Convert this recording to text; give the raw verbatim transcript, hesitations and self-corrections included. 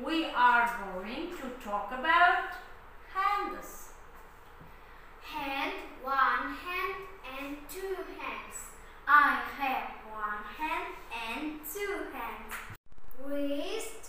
we are going to talk about hands. Hand, one hand and two hands. I have one hand and two hands. Wrist,